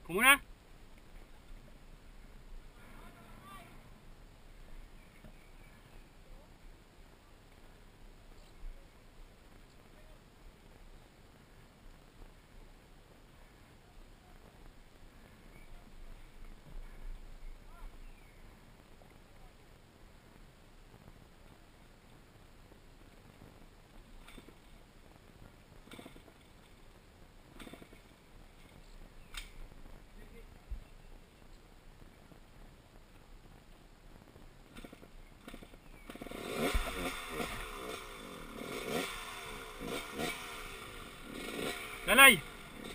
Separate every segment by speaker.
Speaker 1: Ako muna. Lalay!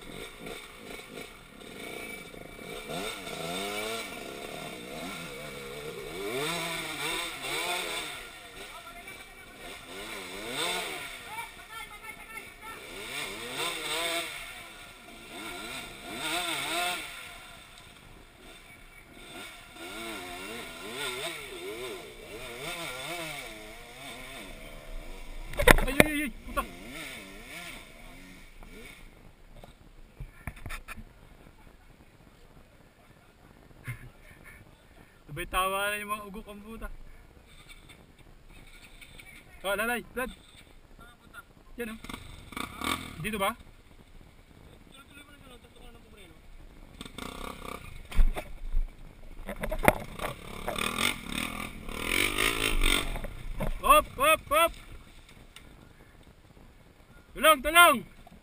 Speaker 1: Ay, ay, ay, puta! Sabay tawa na yung mga ugok ang puta. Oh, lalay, Brad. Yan o. Dito ba?
Speaker 2: Tuloy-tuloy mo na gano'n, tutukan ng pumreno.
Speaker 1: Hop, hop, hop! Tulong, tulong!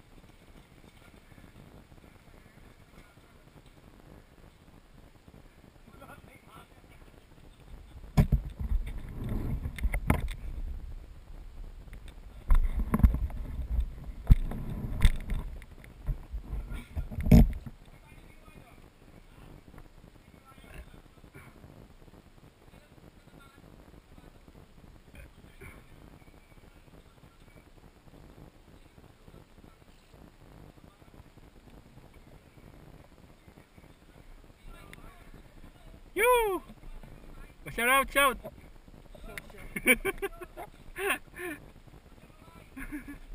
Speaker 1: Yoo! Shout out, shout!